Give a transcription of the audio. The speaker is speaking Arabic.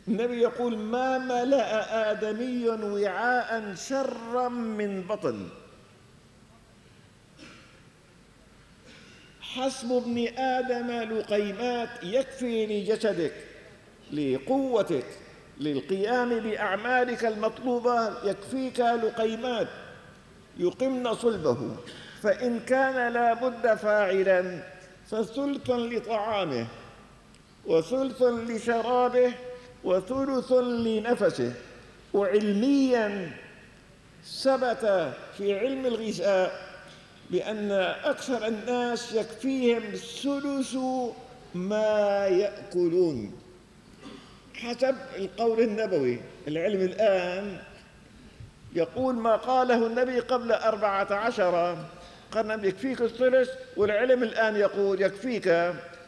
النبي يقول: ما ملأ آدمي وعاء شرا من بطن. حسب ابن آدم لقيمات، يكفي لجسدك، لقوتك، للقيام بأعمالك المطلوبة، يكفيك لقيمات يقمن صلبه. فإن كان لا بد فاعلا فثلث لطعامه، وثلث لشرابه، وثلث لنفسه. وعلميا ثبت في علم الغذاء بأن أكثر الناس يكفيهم ثلث ما يأكلون حسب القول النبوي. العلم الآن يقول ما قاله النبي قبل 14 قرنا يكفيك الثلث، والعلم الآن يقول يكفيك